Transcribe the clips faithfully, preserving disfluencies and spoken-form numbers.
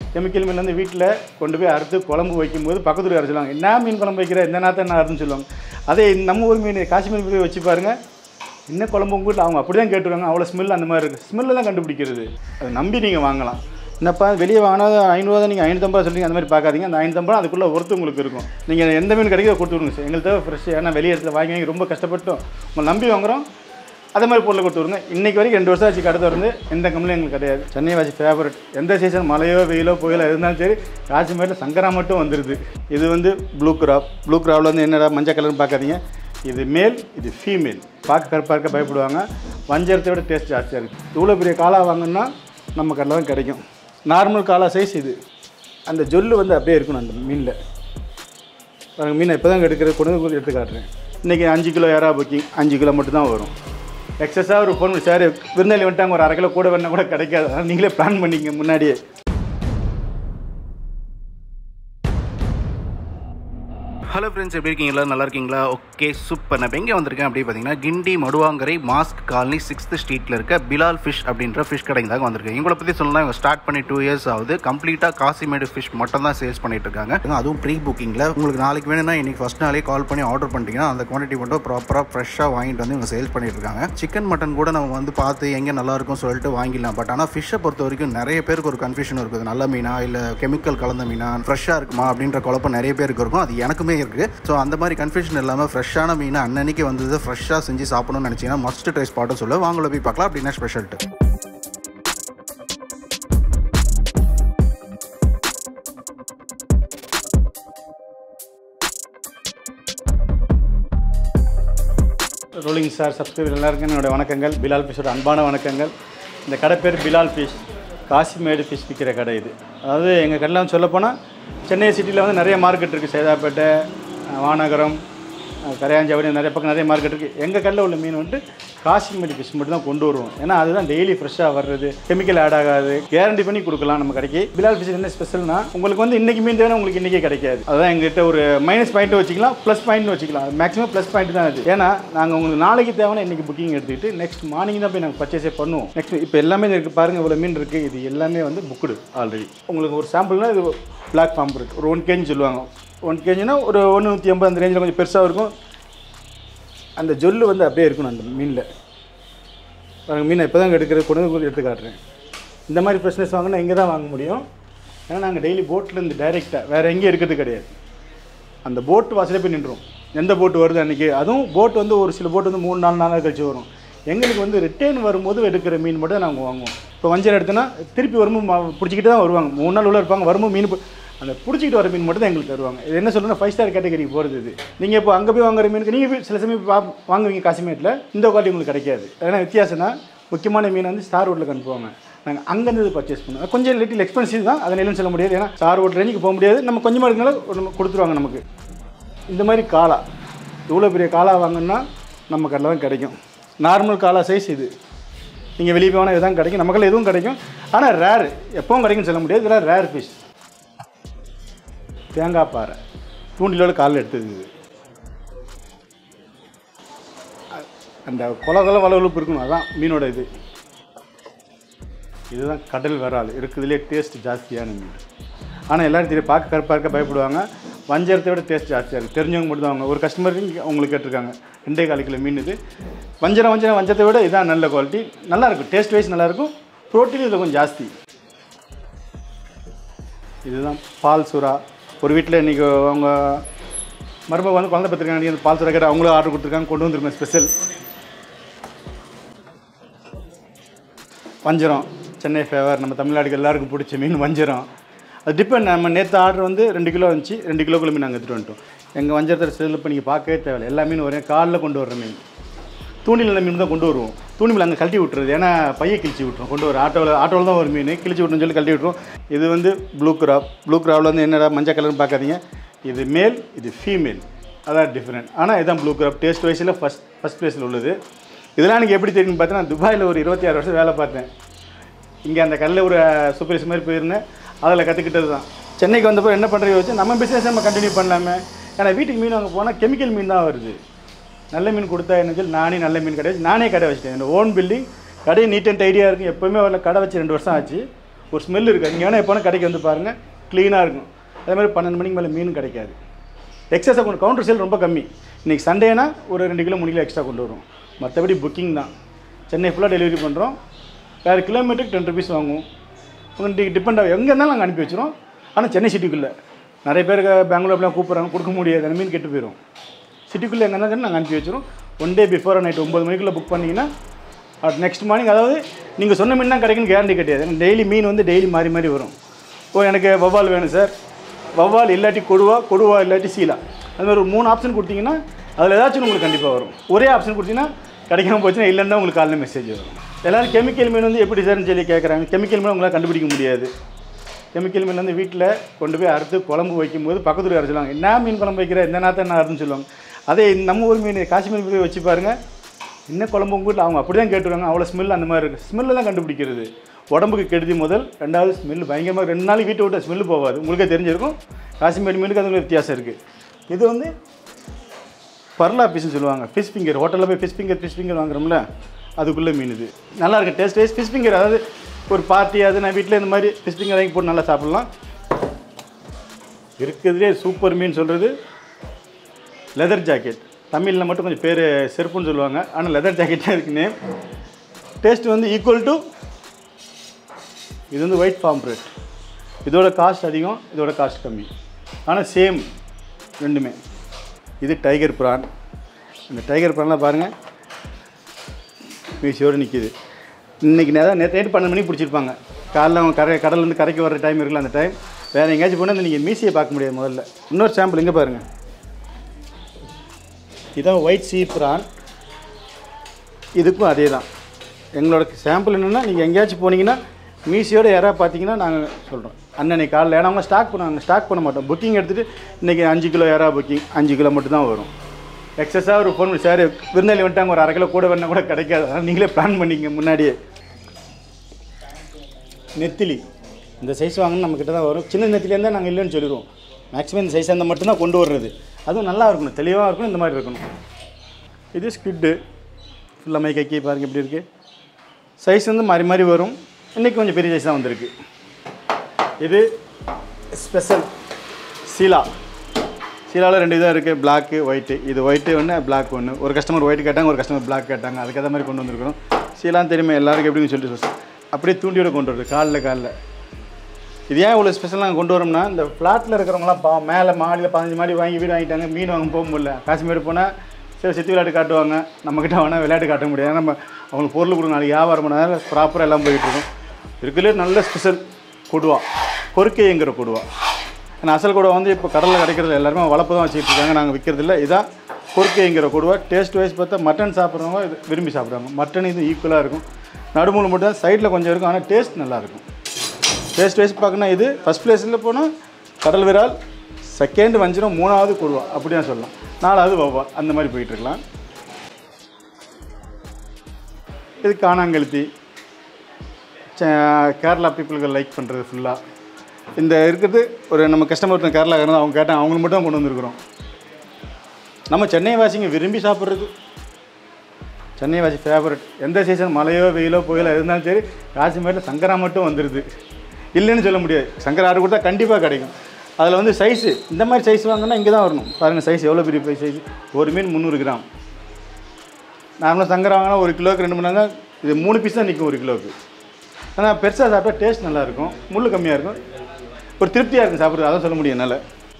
Chemical மீன் வந்து வீட்டில் கொண்டு போய் அறுத்து குழம்பு வைக்கும்போது பக்கத்து வீட்டு சொல்லுவாங்க, என்ன மீன் குழம்பு வைக்கிற இந்த நேரத்தை நான் அறுத்துன்னு சொல்லுவாங்க. அதே நம்ம ஊர் மீன் காஷ்மீர் போய் வச்சு பாருங்கள், இன்னும் குழம்பு உங்கள் வீட்டில் அவங்க அப்படி தான் கேட்டுருவாங்க. அவ்வளோ ஸ்மெல் அந்த மாதிரி இருக்குது. ஸ்மெல்ல தான் கண்டுபிடிக்கிறது. அதை நம்பி நீங்கள் வாங்கலாம். என்னப்பா வெளியே வாங்கினா ஐநூறுவா தான் நீங்கள் ஐநூற்றம்பது சொல்லிங்க, அந்த மாதிரி பார்க்காதீங்க. அந்த ஐநூற்றம்பது அதுக்குள்ளே ஒருத்து உங்களுக்கு இருக்கும். நீங்கள் எந்த மீன் கிடைக்கிறத கொடுத்து விடுங்க சார். எங்களுக்கு தேவை ஃப்ரெஷ். ஏன்னா வெளியே இடத்துல வாங்கி வாங்கி ரொம்ப கஷ்டப்பட்டோம், உங்களை நம்பி வாங்குகிறோம். அதே மாதிரி பொருளை கொடுத்து விடுங்க. இன்றைக்கி வரைக்கும் ரெண்டு வருஷம் ஆச்சு கடை திறந்து, எந்த கம்பெனியும் எங்களுக்கு கிடையாது. சென்னை வாசி ஃபேவரட். எந்த சீசன் மழையோ வெயிலோ புயலோ இருந்தாலும் சரி, காஷ்மீரில் சங்கரா மட்டும் வந்துடுது. இது வந்து ப்ளூ கிராப். ப்ளூ கிராப்பில் வந்து என்னடா மஞ்சள் கலர்னு பார்க்காதீங்க. இது மேல், இது ஃபீமேல். பார்க்க கருப்பாக இருக்க பயப்படுவாங்க. வஞ்சரத்தை விட டேஸ்ட் ஜாஸ்தியாக இருக்குது. இவ்வளோ பெரிய காலா வாங்கினா நம்ம கடையில் தான் கிடைக்கும். நார்மல் காலா சைஸ் இது. அந்த ஜொல்லு வந்து அப்படியே இருக்கணும் அந்த மீனில். பாருங்க, மீனை இப்போ தான் எடுக்கிற கொண்டு வந்து எடுத்து காட்டுறேன். இன்றைக்கி அஞ்சு கிலோ யாரா புக்கிங், அஞ்சு கிலோ மட்டும் தான் வரும். எக்ஸஸாக ஒரு பொண்ணு சார் விருந்தாளி வந்துட்டாங்க, ஒரு அரை கிலோ கூட வேணால் கூட கிடைக்காது. அதனால் நீங்களே பிளான் பண்ணிங்க முன்னாடியே. ஹலோ ஃப்ரெண்ட்ஸ், எப்படி இருக்கீங்களா? நல்லா இருக்கீங்களா? Okay, super. நான் எங்கே வந்திருக்கேன் அப்படி பார்த்தீங்கன்னா, Guindy Maduvankarai mosque colony sixth ஸ்ட்ரீட்டில் இருக்க பிலால் ஃபிஷ் அப்படின்ற ஃபிஷ் கடைக்கு தாங்க வந்திருக்கேன். இவங்களை பற்றி சொல்லலாம், இவங்க ஸ்டார்ட் பண்ணி டூ இயர்ஸ் ஆகுது. கம்ப்ளீட்டாக காசிமேடு ஃபிஷ் மட்டும் தான் சேல்ஸ் பண்ணிட்டு இருக்காங்க. அதுவும் ப்ரீ புக்கிங்கில். உங்களுக்கு நாளைக்கு வேணும்னா இன்றைக்கி ஃபஸ்ட் நாளே கால் பண்ணி ஆர்டர் பண்ணிட்டீங்கன்னா அந்த குவான்டிட்டி மட்டும் ப்ராப்பராக ஃப்ரெஷ்ஷாக வாங்கிட்டு வந்து இவங்க சேல்ஸ் பண்ணிட்டு இருக்காங்க. சிக்கன் மட்டன் கூட நம்ம வந்து பார்த்து எங்கே நல்லாயிருக்கும் சொல்லிட்டு வாங்கிடலாம். பட் ஆனால் ஃபிஷ்ஷை பொறுத்த வரைக்கும் நிறைய பேருக்கு ஒரு கன்ஃபியூஷன் இருக்குது. நல்ல மீனா இல்லை கெமிக்கல் கலந்த மீனா, ஃப்ரெஷ்ஷாக இருக்குமா அப்படின்ற குழப்பம் நிறைய பேருக்கு இருக்கும். அது எனக்குமே இருக்குது. ஸோ அந்த மாதிரி கன்ஃபியூஷன் இல்லாமல் ஃப்ரெஷ்ஷான மீனை அன்னன்னைக்கு வந்து ஃப்ரெஷ்ஷாக செஞ்சு சாப்பிடணும்னு நினச்சிங்கன்னா மஸ்ட் ட்ரை ஸ்பாட்டை சொல்ல வாங்கல போய் பார்க்கலாம். அப்படின்னா ஸ்பெஷல்ட்டு ரோலிங் சார் சப்ஸ்கிரைபர் எல்லாருக்கும் என்னோடய வணக்கங்கள். பிலால் ஃபிஷோட அன்பான வணக்கங்கள். இந்த கடை பேர் பிலால் ஃபிஷ், காசிமேடு ஃபிஷ் விற்கிற கடை இது. அதாவது எங்கள் கடையில் வந்து சொல்லப்போனால் சென்னை சிட்டியில் வந்து நிறைய மார்க்கெட் இருக்குது. சேதாப்பேட்டை, வானகரம், கரையாஞ்சாவடி, நிறைய பக்கம் நிறைய மார்க்கெட் இருக்குது. எங்கள் கடையில் உள்ள மீன் வந்துட்டு காசிமேடு ஃபிஷ் மட்டும் தான் கொண்டு வருவோம். ஏன்னா அதுதான் டெய்லி ஃப்ரெஷ்ஷாக வர்றது, கெமிக்கல் ஆட் ஆகாது, கேரண்டி பண்ணி கொடுக்கலாம் நம்ம கடைக்கு. பிலால் ஃபிஷ் என்ன ஸ்பெஷல்னா, உங்களுக்கு வந்து இன்றைக்கி மீன் தேவை, உங்களுக்கு இன்றைக்கே கிடைக்காது. அதுதான் எங்கள்கிட்ட ஒரு மைனஸ் பாயிண்ட்டு வச்சுக்கலாம், ப்ளஸ் பாயிண்ட் வச்சுக்கலாம். மேக்ஸிமம் ப்ளஸ் பாயிண்ட் தான் அது. ஏன்னா நாங்கள் உங்களுக்கு நாளைக்கு தேவைன்னா இன்றைக்கி புக்கிங் எடுத்துக்கிட்டு நெக்ஸ்ட் மார்னிங் தான் போய் நாங்கள் பர்ச்சேஸே பண்ணுவோம். நெக்ஸ்ட் இப்போ எல்லாமே இருக்குது பாருங்கள், இவ்வளோ மீன் இருக்குது. இது எல்லாமே வந்து புக்குடு ஆல்ரெடி. உங்களுக்கு ஒரு சாம்பிள்னால் இது பிளாக் ஃபார்ம் இருக்குது. ஒரு ஒன் கேஜி சொல்லுவாங்க. ஒன் கேஜினா ஒரு ஒன்று நூற்றி ஐம்பது அந்த ரேஞ்சில் கொஞ்சம் பெருசாக இருக்கும். அந்த ஜொல்லு வந்து அப்படியே இருக்கணும் அந்த மீனில். பாருங்கள், மீனை இப்போ தான் எடுக்கிற கொண்டு வந்து எடுத்து காட்டுறேன். இந்த மாதிரி ஃப்ரெஷ்னஸ் வாங்கினா இங்கே தான் வாங்க முடியும். ஏன்னா நாங்கள் டெய்லி போட்லேருந்து டைரெக்டாக வேறு எங்கேயும் இருக்கிறது கிடையாது. அந்த போட்டு வாசலே போய் நின்றுடும். எந்த போட்டு வருது அன்றைக்கி. அதுவும் போட் வந்து ஒரு சில போட்டு வந்து மூணு நாலு நாளாக கழிச்சு வரும். எங்களுக்கு வந்து ரிட்டர்ன் வரும்போது எடுக்கிற மீன் மட்டும் நாங்கள் வாங்குவோம். இப்போ வஞ்சரம் எடுத்தோன்னா திருப்பி வரும்போது பிடிச்சிக்கிட்டு தான் வருவாங்க. மூணு நாள் உள்ள இருப்பாங்க. வரும்போது மீன் அந்த பிடிச்சிக்கிட்டு வர மீன் மட்டும் தான் எங்களுக்கு தருவாங்க. இது என்ன சொல்லுன்னா ஃபைவ் ஸ்டார் கேட்டகரிக்கு போகிறது. இது நீங்கள் இப்போ அங்கே போய் வாங்குற மீனுக்கு நீங்கள் சில சமயம் வா வாங்குவீங்க காசிமேட்டில், இந்த குவாலிட்டி உங்களுக்கு கிடைக்காது. ஏன்னா வித்தியாசம்னா முக்கியமான மீன் வந்து ஸ்டார் ரோட்டில் அனுப்புவாங்க. நாங்கள் அங்கேருந்து பர்ச்சேஸ் பண்ணுவோம். கொஞ்சம் லிட்டில் எக்ஸ்பென்சிவ் தான், அதை இல்லைன்னு சொல்ல முடியாது. ஏன்னா ஸ்டார் ரோட் ரேஞ்சுக்கு போக முடியாது. நம்ம கொஞ்சமாக இருக்கனால ஒரு கொடுத்துருவாங்க நமக்கு. இந்த மாதிரி காலா, இவ்வளோ பெரிய காலா வாங்கினா நம்ம கடையில் தான் கிடைக்கும். நார்மல் காலா சைஸ் இது. நீங்கள் வெளியே போனால் இதுதான் கிடைக்கும். நம்ம கடையில் எதுவும் கிடைக்கும். ஆனால் ரேர், எப்பவும் கிடைக்குன்னு சொல்ல முடியாது. இதெல்லாம் ரேர் ஃபிஷ். தேங்காய் பாறை தூண்டிலோட காலில் எடுத்தது. இது அந்த கொலை கொலை வளவலுப்பு இருக்கணும், அதுதான் மீனோட இது. இதுதான் கடல் விரால் இருக்குதுலேயே டேஸ்ட் ஜாஸ்தியான மீன். ஆனால் எல்லோரும் தெரியும், பார்க்க கருப்பாக இருக்க பயப்படுவாங்க. வஞ்சரத்தை விட டேஸ்ட் ஜாஸ்தியாக இருக்குது. தெரிஞ்சவங்க மட்டும் தான் அவங்க. ஒரு கஸ்டமருக்கு அவங்களுக்கு கேட்டிருக்காங்க, ரெண்டே கால் கிலோ மீன் இது. வஞ்சரம் வஞ்சரம் வஞ்சரத்தை விட இதான் நல்ல குவாலிட்டி. நல்லாயிருக்கும், டேஸ்ட் வைஸ் நல்லாயிருக்கும். ப்ரோட்டீன் இதில் கொஞ்சம் ஜாஸ்தி. இதுதான் பால் சுறா. ஒரு வீட்டில் இன்றைக்கி அவங்க மருமக வந்து குழந்தை பத்திரிக்காங்க, அந்த பால் சுறா கேட்டு அவங்களும் ஆர்டர் கொடுத்துருக்காங்க, கொண்டு வந்துருக்கேன் ஸ்பெஷல். வஞ்சரம் சென்னை ஃபேவர், நம்ம தமிழ்நாடுக்கு எல்லாருக்கும் பிடிச்ச மீன் வஞ்சரம். அது டிபெண்ட். நம்ம நேற்று ஆர்டர் வந்து ரெண்டு கிலோ வந்துச்சு, ரெண்டு கிலோக்குள்ள மீன் நாங்கள் எடுத்துகிட்டு வந்துட்டோம். எங்கள் வஞ்சரத்தை செல்லில் இப்போ நீங்கள் பார்க்கவே தேவையில்லை. எல்லா மீன் வரையும் காலில் கொண்டு வர்ற மீன். தூண்டில் நல்ல மீன் தான் கொண்டு வருவோம். தூண்டில் அங்கே கழட்டி விட்டுறது, ஏன்னா பையை கிழிச்சி விட்டுரும். கொண்டு வர ஆட்டோவில் ஆட்டோவில் தான் ஒரு மீன் கிழிச்சி விட்டுன்னு சொல்லி கழட்டி விட்டுரும். இது வந்து ப்ளூ கிராப். ப்ளூ கிராப்பில் வந்து என்னடா மஞ்சள் கலர்னு பார்க்காதீங்க. இது மேல், இது ஃபீமேல், அதான் டிஃப்ரெண்ட். ஆனால் இதுதான் ப்ளூ கிராப். டேஸ்ட் வைஸில் ஃபஸ்ட் ஃபஸ்ட் ப்ளேஸில் உள்ளது. இதெல்லாம் எனக்கு எப்படி தெரியும்னு பார்த்தீங்கன்னா, துபாயில் ஒரு இருபத்தி ஆறு வருஷம் வேலை பார்த்தேன். இங்கே அந்த கல்லில் ஒரு சூப்பர்வைசர் மாதிரி போயிருந்தேன். அதில் கற்றுக்கிட்டது தான். சென்னைக்கு வந்தப்போ என்ன பண்ணுறது வச்சு நம்ம பிஸ்னஸ் நம்ம கண்டினியூ பண்ணலாமே. ஏன்னா வீட்டுக்கு மீன் வாங்க போனால் கெமிக்கல் மீன் தான் வருது. நல்ல மீன் கொடுத்தா என்ன சொல்லி நானே நல்ல மீன் கடை வச்சு நானே கடை வச்சுட்டேன். என்னோட ஓன் பில்டிங், கடை நீட் அண்ட் ஐடியா இருக்குது. எப்போவுமே வரல. கடை வச்சு ரெண்டு வருஷம் ஆச்சு. ஒரு ஸ்மெல் இருக்குது. இங்கே வேணால் எப்போனா கடைக்கு வந்து பாருங்கள், க்ளீனாக இருக்கும். அதேமாதிரி பன்னெண்டு மணிக்கு மேலே மீன் கிடைக்காது. எக்ஸஸாக கொண்டு கவுண்டர் சேல் ரொம்ப கம்மி. இன்றைக்கி சண்டேனா ஒரு ரெண்டு கிலோ மூணு கிலோ எக்ஸ்ட்ரா கொண்டு வரும். மற்றபடி புக்கிங் தான். சென்னை ஃபுல்லாக டெலிவரி பண்ணுறோம். வேறு கிலோமீட்டருக்கு டென் ருபீஸ் வாங்குவோம். உங்களுக்கு டிபெண்ட் ஆகும், எங்கே இருந்தாலும் நாங்கள் அனுப்பி வச்சுருவோம். ஆனால் சென்னை சிட்டிக்குள்ளே நிறைய பேருக்கு பெங்களூர்லாம் கூப்பிட்றாங்க, கொடுக்க முடியாது, அந்த மீன் கெட்டு போயிடும். சிட்டிக்குள்ளே எங்கே இருந்தாலும் நாங்கள் அனுப்பி வச்சுருவோம். ஒன் டே பிஃபோர் நைட் ஒம்பது மணிக்குள்ளே புக் பண்ணிங்கன்னா அது நெக்ஸ்ட் மார்னிங், அதாவது நீங்கள் சொன்ன மீன் தான் கிடைக்குன்னு கேரண்டி கிடையாது. டெய்லி மீன் வந்து டெய்லி மாறி மாறி வரும். ஓ எனக்கு வவ்வால் வேணும் சார், வவ்வால் இல்லாட்டி கொடுவா, கொடுவா இல்லாட்டி சீலா, அது மாதிரி ஒரு மூணு ஆப்ஷன் கொடுத்தீங்கன்னா அதில் ஏதாச்சும் உங்களுக்கு கண்டிப்பாக வரும். ஒரே ஆப்ஷன் கொடுத்தீங்கன்னா கிடைக்காம போச்சுன்னா இல்லைன்னு தான் உங்களுக்கு காலையில் மெசேஜ் வரும். எல்லோரும் கெமிக்கல் மீன் வந்து எப்படி சார்னு சொல்லி கேட்குறாங்க. கெமிக்கல் மீன் உங்களால் கண்டுபிடிக்க முடியாது. கெமிக்கல் மீன் வந்து வீட்டில் கொண்டு போய் அறுத்து குழம்பு வைக்கும்போது பக்கத்தில் யாரும் சொல்லுவாங்க, என்ன மீன் குழம்பு வைக்கிற, இந்த நேரத்தை என்ன அறுன்னு சொல்லுவாங்க. அதே நம்ம ஊர் மீன் காஷ்மீர் போய் வச்சு பாருங்கள், என்ன குழம்பு உங்கள் வீட்டில் அவங்க அப்படி தான் கேட்டுருவாங்க. அவ்வளோ ஸ்மெல் அந்த மாதிரி இருக்குது. ஸ்மெல்லு தான் கண்டுபிடிக்கிறது. உடம்புக்கு கெடுதி முதல். ரெண்டாவது ஸ்மெல் பயங்கரமாக, ரெண்டு நாளைக்கு வீட்டை விட்ட ஸ்மெல்லு போகாது. உங்களுக்கே தெரிஞ்சிருக்கும். காஷ்மீர் மீனுக்கு அது வித்தியாசம் இருக்குது. இது வந்து பர்லா ஃபிஷ்னு சொல்லுவாங்க. ஃபிஷ் ஃபிங்கர், ஹோட்டலில் போய் ஃபிஷ் ஃபிங்கர் ஃபிஷ் ஃபிங்கர் வாங்குறோம்ல, அதுக்குள்ளே மீன் இது. நல்லாயிருக்கு டேஸ்ட் வைஸ். ஃபிஷ் ஃபிங்கர் அதாவது ஒரு பார்ட்டி, அது நான் வீட்டில் இந்த மாதிரி ஃபிஷ் ஃபிங்கர் வாங்கி போட்டு நல்லா சாப்பிட்லாம். இருக்கிறதுலே சூப்பர் மீன் சொல்கிறது லெதர் ஜாக்கெட். தமிழில் மட்டும் கொஞ்சம் பேர் செருப்புன்னு சொல்லுவாங்க, ஆனால் லெதர் ஜாக்கெட்டாக இருக்குன்னு. டேஸ்ட் வந்து ஈக்குவல் டு இது வந்து ஒயிட் ஃபார்ம் பிரெட். இதோட காஸ்ட் அதிகம், இதோட காஸ்ட் கம்மி, ஆனால் சேம் ரெண்டுமே. இது டைகர் ப்ரான். இந்த டைகர் ப்ரான்லாம் பாருங்கள் மீசியோடு நிற்கிது. இன்றைக்கி நேரம் நேற்று நைட்டு பன்னெண்டு மணிக்கு பிடிச்சிருப்பாங்க. காலைல அவங்க கரை கடல்லேருந்து கரைக்கு வர டைம் இருக்குல்ல, அந்த டைம் வேறு எங்கேயாச்சும் போனால் நீங்கள் மீசியை பார்க்க முடியாது. முதல்ல இன்னொரு சாம்பிள் இங்கே பாருங்கள். இதான் ஒயிட் சீ ப்ரான். இதுக்கும் அதே தான். எங்களோட சாம்பிள் என்னென்னா, நீங்கள் எங்கேயாச்சும் போனீங்கன்னா மீசியோட யாராவது பார்த்தீங்கன்னா நாங்கள் சொல்கிறோம் அன்னன்னைக்கு காலையில். ஏன்னா அவங்க ஸ்டாக் பண்ணுவாங்க, ஸ்டாக் பண்ண மாட்டோம். புக்கிங் எடுத்துகிட்டு இன்றைக்கி அஞ்சு கிலோ யாராவது புக்கிங் அஞ்சு கிலோ மட்டும் தான் வரும். எக்ஸஸாக ஒரு ஃபோன் சார் விருந்தாளி வந்துட்டாங்க, ஒரு அரை கிலோ கூட வேணால் கூட கிடைக்காது. அதனால் நீங்களே பிளான் பண்ணிங்க முன்னாடியே. நெத்திலி இந்த சைஸ் வாங்கினா நம்மக்கிட்ட தான் வரும். சின்ன நெத்திலியாக நாங்கள் இல்லைன்னு சொல்லிடுவோம். மேக்ஸிமம் இந்த சைஸ் அந்த மட்டும்தான் கொண்டு வர்றது. அதுவும் நல்லா இருக்கணும், தெளிவாக இருக்கணும், இந்த மாதிரி இருக்கணும். இது ஸ்கிட்டு ஃபுல்லாக மை கைக்கி பாருங்கள் எப்படி இருக்குது. சைஸ் வந்து மாறி மாறி வரும். இன்றைக்கி கொஞ்சம் பெரிய சைஸ் தான் வந்திருக்கு. இது ஸ்பெஷல் சீலா. சீலாவில் ரெண்டு இதாக இருக்குது, பிளாக்கு ஒயிட்டு. இது ஒயிட்டு ஒன்று, பிளாக் ஒன்று. ஒரு கஸ்டமர் ஒயிட் கேட்டாங்க, ஒரு கஸ்டமர் பிளாக் கேட்டாங்க. அதுக்கேற்ற மாதிரி கொண்டு வந்திருக்கிறோம். சீலான்னு தெரியுமா எல்லாருக்கும் எப்படின்னு சொல்லிட்டு அப்படியே தூண்டியோடு கொண்டு வருது காலில் காலில். இது ஏன் இவ்வளோ ஸ்பெஷலாக நாங்கள் கொண்டு வரோம்னா, இந்த ஃப்ளாட்டில் இருக்கிறவங்களாம் பா மேலே மாடியில் பதினஞ்சு மாடி வாங்கி வீடு வாங்கிட்டாங்க. மீன் வாங்க போக முடியல. காஷ்மீர் போனால் சரி சித்தி விளையாட்டு காட்டுவாங்க, நம்மக்கிட்ட வேணால் விளையாட்டு காட்ட முடியாது. நம்ம அவங்களுக்கு பொருள் கொடுங்க, நாளைக்கு வியாபாரம் பண்ணால் ப்ராப்பராக எல்லாம் போயிட்டுருக்கோம். இருக்குல்லே நல்ல ஸ்பெஷல் கொடுவா, கொறுக்கைங்கிற கொடுவா. ஏன்னா அசல் கொடுவா வந்து இப்போ கடலில் கிடைக்கிறது எல்லாருமே வளர்ப்பு தான் வச்சுக்கிட்டு இருக்காங்க, நாங்கள் விற்கிறது இல்லை. இதான் கொறுக்கைங்கிற கொடுவா. டேஸ்ட் வைஸ் பார்த்தா மட்டன் சாப்பிட்றவங்க இது விரும்பி சாப்பிட்றாங்க. மட்டன் இது ஈக்குவலாக இருக்கும். நடுமூலம் மட்டும் தான் சைடில் கொஞ்சம் இருக்கும், ஆனால் டேஸ்ட் நல்லாயிருக்கும். டேஸ்ட் வைஸ் பார்க்கணும். இது ஃபஸ்ட் பிளேஸில் போனால் கடல் விரால், செகண்ட் வஞ்சிரம், மூணாவது கொடுவா அப்படி தான் சொல்லலாம். நாலாவது வவ்வா, அந்த மாதிரி போயிட்டுருக்கலாம். இது காணாங்கழுத்தி. கேரளா பீப்புளுக்கு லைக் பண்ணுறது ஃபுல்லாக இந்த இருக்கிறது. ஒரு நம்ம கஸ்டமர் ஒருத்தன் கேரளா இருந்தால் அவங்க கேட்டால் அவங்களுக்கு மட்டும் தான் கொண்டு வந்துருக்குறோம். நம்ம சென்னை வாசிங்க விரும்பி சாப்பிட்றது. சென்னை வாசி ஃபேவரட். எந்த சீசன் மழையோ வெயிலோ புயலோ இருந்தாலும் சரி, காஷ்மீரில் சங்கரா மட்டும் வந்துடுது, இல்லைன்னு சொல்ல முடியாது. சங்கரா ஆறு கொடுத்தா கண்டிப்பாக கிடைக்கும். அதில் வந்து சைஸு இந்த மாதிரி சைஸ் வாங்கினா இங்கே தான் வரணும். பாருங்கள் சைஸ் எவ்வளோ பெரிய பெரிய சைஸ். ஒரு மீன் முந்நூறு கிராம். நார்மலாக சங்கரா வாங்கினா ஒரு கிலோவுக்கு ரெண்டு மணி நேரம், இது மூணு பீஸ் தான் நிற்கும் ஒரு கிலோவுக்கு. ஆனால் பெருசாக சாப்பிட்டா டேஸ்ட் நல்லாயிருக்கும், முள் கம்மியாக இருக்கும், ஒரு திருப்தியாக இருக்கும் சாப்பிட்றது. அதான் சொல்ல முடியும் என்னால்.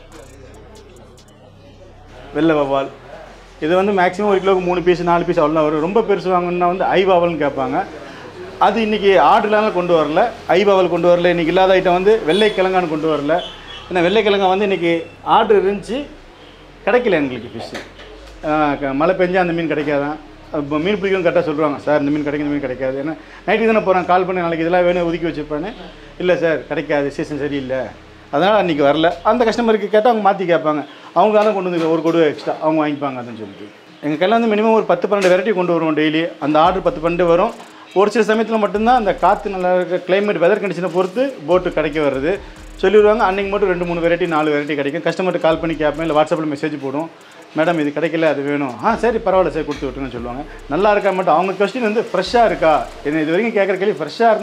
வெள்ளை வவ்வால் இது வந்து மேக்ஸிமம் ஒரு கிலோவுக்கு மூணு பீஸ் நாலு பீஸ் அவ்வளோ வரும். ரொம்ப பெருசு வாங்கணுன்னா வந்து ஐ வாவல்னு கேட்பாங்க. அது இன்றைக்கி ஆர்டர்லாம் கொண்டு வரல. ஐ வாவல் கொண்டு வரல. இன்றைக்கி இல்லாத ஐட்டம் வந்து வெள்ளை கிழங்கான்னு கொண்டு வரல. ஏன்னா வெள்ளை கிழங்கா வந்து இன்றைக்கி ஆர்டர் இருந்துச்சு, கிடைக்கல எங்களுக்கு ஃபிஷ்ஷு. மழை பெஞ்சால் அந்த மீன் கிடைக்காதான். இப்போ மீன் பிடிக்கும் கரெக்டாக சொல்லுவாங்க, சார் இந்த மீன் கிடைக்கும், இந்த மீன் கிடைக்காது. ஏன்னா நைட்டுக்கு தானே போகிறேன், கால் பண்ணி நாளைக்கு இதெல்லாம் வேணும் ஒதுக்கி வச்சுருப்பானே. இல்லை சார் கிடைக்காது, சீசன் சரியில்லை, அதனால் அன்றைக்கி வரல. அந்த கஸ்டமருக்கு கேட்டால் அவங்க மாற்றி கேட்பாங்க. அவங்க தான் கொண்டு வந்து ஒரு கொடுவை எக்ஸ்ட்ரா அவங்க வாங்கிப்பாங்க. அதுன்னு சொல்லிட்டு எங்கள் கையில் வந்து மினிமம் ஒரு பத்து பன்னெண்டு வெரைட்டி கொண்டு வருவோம் டெய்லி. அந்த ஆர்டர் பத்து பன்னெண்டு வரும். ஒரு சில சமயத்தில் மட்டும்தான் அந்த காற்று நல்லா இருக்க கிளைமேட் வெதர் கண்டிஷனை பொறுத்து போட்டு கிடைக்க வருது. சொல்லிடுவாங்க, அன்றைக்கி மட்டும் ரெண்டு மூணு வெரைட்டி நாலு வெரைட்டி கிடைக்கும். கஸ்டமர்கிட்ட கால் பண்ணி கேட்பேன், இல்லை வாட்ஸ்அப்பில் மெசேஜ் போடும், மேடம் இது கிடைக்கல அது வேணும். ஆ சரி பரவாயில்ல சார் கொடுத்து விட்டுருன்னு சொல்லுவாங்க. நல்லா இருக்கா மட்டும் அவங்க கொஸ்டின் வந்து ஃப்ரெஷ்ஷாக இருக்கா, என்ன இது வரைக்கும் கேட்குற கேள்வி ஃப்ரெஷ்ஷாக இருந்தால்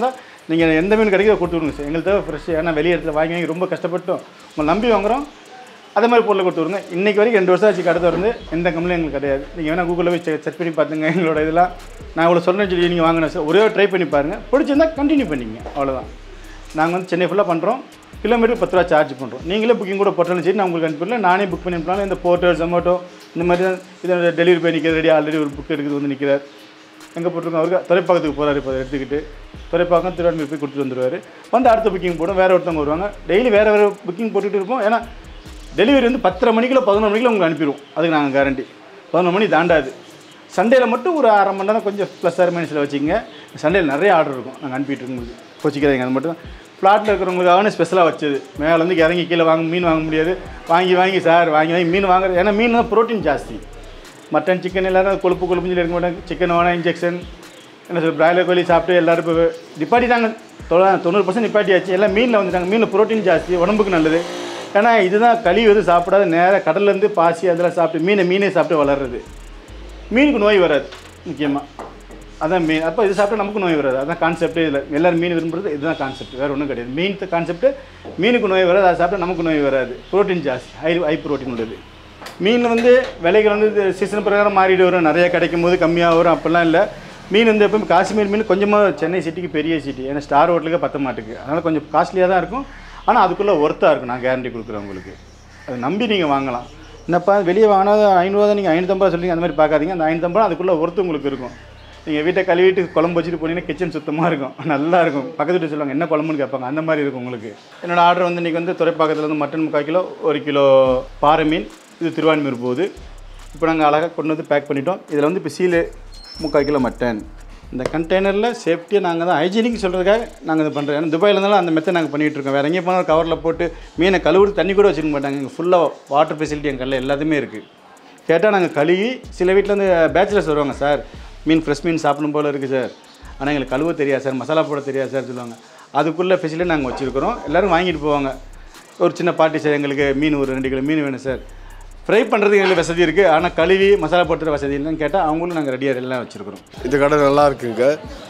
நீங்கள் எந்த மீன் கிடைக்கிறத கொடுத்து விடுங்க சார். எங்களுக்கு தேவை ஃப்ரெஷ். ஏன்னா வெளியே இடத்துல வாங்கி வாங்கி ரொம்ப கஷ்டப்பட்டோம், உங்களை நம்பி வாங்குகிறோம். அதே மாதிரி பொருளை கொடுத்து விடுங்க. இன்றைக்கி வரைக்கும் ரெண்டு வருஷம் ஆச்சு கடை திறந்து, எந்த கம்பெனியும் எங்களுக்கு கிடையாது. நீங்கள் வேணால் கூகுளில் போய் செக் பண்ணி பார்த்துங்க. எங்களோட இதெல்லாம் நான் இவ்வளோ சொன்னேன்னு சொல்லி நீங்கள் வாங்கினேன் சார். ஒரே ட்ரை பண்ணி பாருங்கள், பிடிச்சிருந்தா கண்டினியூ பண்ணிங்க, அவ்வளோதான். நாங்கள் வந்து சென்னை ஃபுல்லாக பண்ணுறோம். கிலோமீட்டர் பத்து ரூபா சார்ஜ் பண்ணுறோம். நீங்களே புக்கிங் கூட போட்டாலும் சரி, நான் உங்களுக்கு அனுப்பிடல. நானே புக் பண்ணி அனுப்பினாலும் இந்த போர்ட்டல் ஜொமேட்டோ இந்த மாதிரி தான் இதை டெலிவரி போய் நிற்கிறது. ரெடி ஆல்ரெடி ஒரு புக் எடுக்கிறது வந்து நிற்கிறார். எங்கே போட்டிருக்கோம், அவருக்கு துறைப்பாக்கத்துக்கு போகிறாரு. இப்போ எடுத்துக்கிட்டு துறைப்பாக்கம் திருவாரூர் போய் கொடுத்துட்டு வந்துடுவார். வந்து அடுத்த புக்கிங் போடும், வேறு ஒருத்தவங்க வருவாங்க. டெய்லி வேறு வேறு புக்கிங் போட்டுகிட்டு இருப்போம். ஏன்னா டெலிவரி வந்து பத்தரை மணிக்குள்ள பதினொரு மணிக்குள்ள உங்களுக்கு அனுப்பிடுவோம். அதுக்கு நாங்கள் கேரண்டி. பதினொரு மணி தாண்டாது. சண்டேயில் மட்டும் ஒரு அரை மணி நேரம் கொஞ்சம் ப்ளஸ் ஆறு மைனஸில் வச்சுக்கோங்க. சண்டேயில் நிறைய ஆர்டர் இருக்கும், நாங்கள் அனுப்பிட்டு இருக்கோம். கோச்சிக்கிறாங்க. அது மட்டும் தான் ஃப்ளாட்டில் இருக்கிறவங்களுக்காக ஸ்பெஷலாக வச்சது. மேலே வந்து இறங்கி கீழே வாங்க மீன் வாங்க முடியாது. வாங்கி வாங்கி சார் வாங்கி வாங்கி மீன் வாங்குறது. ஏன்னா மீன் தான் ப்ரோட்டீன் ஜாஸ்தி. மட்டன் சிக்கன் எல்லோரும் கொழுப்பு கொழுப்பு சொல்லி இருக்க மாட்டாங்க. சிக்கன் வேணால் இன்ஜெக்ஷன் என்ன சொல் பிராய்லர் கோழி சாப்பிட்டு எல்லோரும் இப்போ நிப்பாட்டிட்டாங்க. தொண்ணூறு பர்சன்ட் நிப்பாட்டியாச்சு. எல்லாம் மீனில் வந்துட்டாங்க. மீனில் ப்ரோட்டீன் ஜாஸ்தி, உடம்புக்கு நல்லது. ஏன்னா இதுதான் கழிவு எதுவும் சாப்பிடாத, நேராக கடல்லேருந்து பாசி அதெல்லாம் சாப்பிட்டு மீனை மீனே சாப்பிட்டு வளர்றது. மீனுக்கு நோய் வராது முக்கியமாக. அதான் மீன். அப்போ இது சாப்பிட்டா நமக்கு நோய் வராது. அதான் கான்செப்டே இல்லை. எல்லோரும் மீன் விரும்புறது இதுதான் கான்செப்ட், வேறு ஒன்றும் கிடையாது. மீன் கான்செப்ட்டு மீனுக்கு நோய் வராது, அதை சாப்பிட்டா நமக்கு நோய் வராது. ப்ரோட்டீன் ஜாஸ்தி, ஹை ஹை ப்ரோட்டீன் உள்ளது. மீன் வந்து விலைகள் வந்து சீசன் பிரகாரம் மாறிட்டு வரும். நிறையா கிடைக்கும் போது கம்மியாக வரும், அப்படிலாம் இல்லை. மீன் வந்து எப்பவுமே காஷ்மீர் மீன் கொஞ்சமாக சென்னை சிட்டிக்கு பெரிய சிட்டி, ஏன்னா ஸ்டார் ஹோட்டலுக்கு பத்த மாட்டுக்கு. அதனால் கொஞ்சம் காஸ்ட்லியாக தான் இருக்கும். ஆனால் அதுக்குள்ளே ஒர்த்தாக இருக்கும். நான் கேரண்டி கொடுக்குறேன் உங்களுக்கு. அதை நம்பி நீங்கள் வாங்கலாம். என்னப்பா வெளியே வாங்கினா ஐநூறுவா தான், நீங்கள் ஐநூற்றம்பது சொல்கிறீங்க, அந்த மாதிரி பார்க்காதீங்க. அந்த ஐநூற்றம்பது அதுக்குள்ளே ஒர்த்து உங்களுக்கு இருக்கும். நீங்கள் வீட்டை கழுவிட்டு குழம்பு வச்சுட்டு போனீங்கன்னா கிச்சன் சுத்தமாக இருக்கும், நல்லாயிருக்கும். பக்கத்து வீட்டு சொல்லுவாங்க என்ன குழம்புன்னு கேட்பாங்க, அந்த மாதிரி இருக்கும் உங்களுக்கு. என்னோடய ஆர்டர் வந்து இன்றைக்கி வந்து துறைப்பாக்கத்தில் வந்து மட்டன் முக்கால் கிலோ, ஒரு கிலோ பாறை மீன், இது திருவான்மீர் போகுது. இப்போ நாங்கள் அழகாக கொண்டு வந்து பேக் பண்ணிட்டோம். இதில் வந்து இப்போ சீலு முக்கால் கிலோ மட்டன். இந்த கண்டெய்னரில் சேஃப்டியாக நாங்கள் தான் ஹைஜீனிக் சொல்கிறதுக்காக நாங்கள் இது பண்ணுறோம். ஏன்னா துபாயில் இருந்தாலும் அந்த மெத்தை நாங்கள் பண்ணிகிட்டு இருக்கோம். வேறு எங்கேயும் போனால் கவரில் போட்டு மீனை கழுவுறது தண்ணி கூட வச்சுக்க மாட்டாங்க. இங்கே ஃபுல்லாக வாட்டர் ஃபெசிலிட்டி எங்கள் கல்லில் எல்லாத்துமே இருக்குது. கேட்டால் நாங்கள் கழுவி, சில வீட்டில் வந்து பேச்சுலர்ஸ் வருவாங்க, சார் மீன் ஃப்ரெஷ் மீன் சாப்பிடும் போல் இருக்குது சார், ஆனால் எங்களுக்கு கழுவ தெரியாது சார், மசாலா போட தெரியாது சார் சொல்லுவாங்க. அதுக்குள்ளே ஃபெசிலிட்டி நாங்கள் வச்சுருக்கிறோம். எல்லோரும் வாங்கிட்டு போவாங்க. ஒரு சின்ன பார்ட்டி சார், எங்களுக்கு மீன் ஒரு ரெண்டு கிலோ மீன் வேணும் சார், ஃப்ரை பண்ணுறதுக்கு எங்களுக்கு வசதி இருக்குது, ஆனால் கழுவி மசாலா போட்டுற வசதி இல்லைன்னு கேட்டால் அவங்களும் நாங்கள் ரெடியாக எல்லாம் வச்சுருக்கிறோம். இந்த கடை நல்லா இருக்குங்க.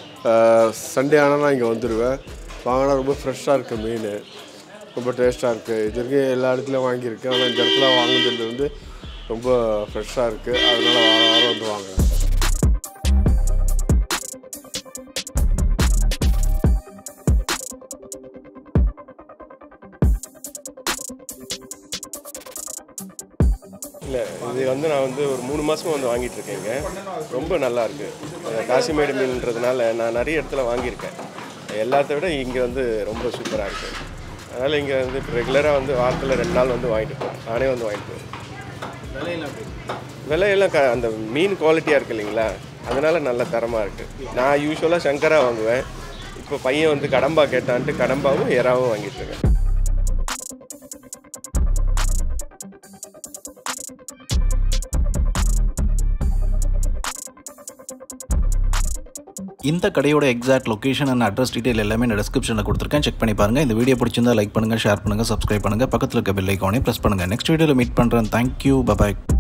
சண்டே ஆனால் நான் இங்கே வந்துடுவேன். வாங்கினா ரொம்ப ஃப்ரெஷ்ஷாக இருக்குது, மீன் ரொம்ப டேஸ்ட்டாக இருக்குது. இது வரைக்கும் எல்லா இடத்துலையும் வாங்கியிருக்கேன், ஆனால் இந்த இடத்துல வாங்குறது வந்து ரொம்ப ஃப்ரெஷ்ஷாக இருக்குது. அதனால் வாரம் வாரம் வந்து வாங்குறேன். இல்லை, இது வந்து நான் வந்து ஒரு மூணு மாதமாக வந்து வாங்கிட்டு இருக்கேங்க. ரொம்ப நல்லாயிருக்கு. காசிமேடு மீன்ன்றதுனால நான் நிறைய இடத்துல வாங்கியிருக்கேன். எல்லாத்த விட இங்கே வந்து ரொம்ப சூப்பராக இருக்குது. அதனால் இங்கே வந்து ரெகுலராக வந்து வாரத்தில் ரெண்டு நாள் வந்து வாங்கிட்டு போவேன். நானே வந்து வாங்கிட்டு போவேன். விலையெல்லாம் விலையெல்லாம் க அந்த மீன் குவாலிட்டியாக இருக்குது இல்லைங்களா, அதனால் நல்ல தரமாக இருக்குது. நான் யூஸ்வலாக சங்கரா வாங்குவேன். இப்போ பையன் வந்து கடம்பா கேட்டான்ட்டு கடம்பாவும் எறாவும் வாங்கிட்டு இருக்கேன். இந்த கடையோட exact location and address detail எல்லாமே நான் டிஸ்கிரிப்ஷனில் கொடுத்துருக்கேன். செக் பண்ணி பாருங்கள். இந்த வீடியோ பிடிச்சிருந்தா லைக் பண்ணுங்கள், ஷேர் பண்ணுங்கள், சப்ஸ்கிரைப் பண்ணுங்கள், பக்கத்தில் இருக்க பெல் ஐக்கானே ப்ரெஸ் பண்ணுங்கள். நெக்ஸ்ட் வீடியோவில் மீட் பண்ணுறேன். Thank you, bye bye.